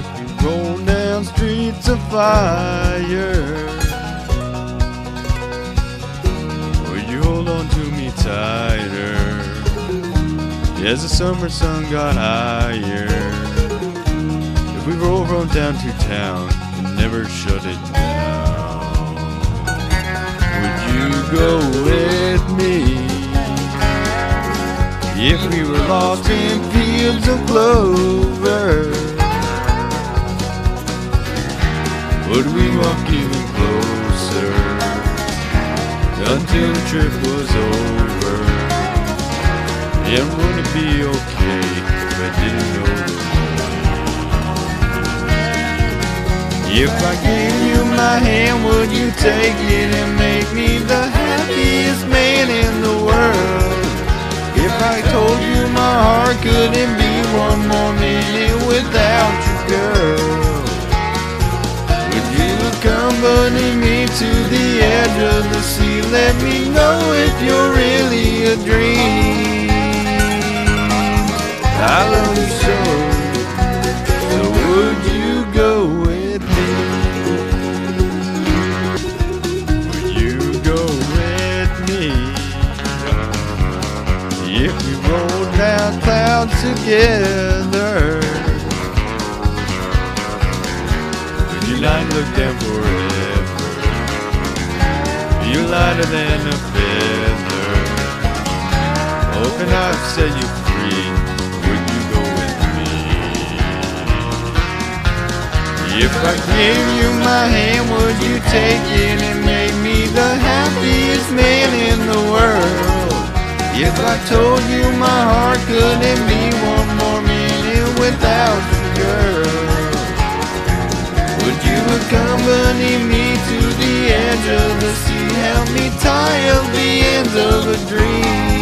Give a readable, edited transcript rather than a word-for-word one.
You roll down streets of fire. Will you hold on to me tighter as the summer sun got higher? If we rode down to town and never shut it down, would you go with me? If we were lost in fields of clover, would we walk even closer until the trip was over? And would it be okay if I didn't know the way? If I gave you my hand, would you take it and make me the happiest man in the world? If I told you my heart couldn't be one more minute without you, girl, would you accompany me to the edge of the sea? Let me know if you're really a dream. I love you so, so would you go with me? Would you go with me? If we rolled down clouds together, would you not look down forever? You're lighter than a feather. Open arms set you free. Would you go with me? If I gave you my hand, would you take it and make me the happiest man in the world? If I told you my heart couldn't be one more minute without you, girl, would you accompany me to the edge of the sea? Help me tie up the ends of a dream.